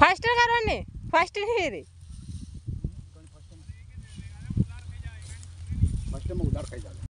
fast करो ने fast नहीं रे फर्स्ट में उधार खाई जा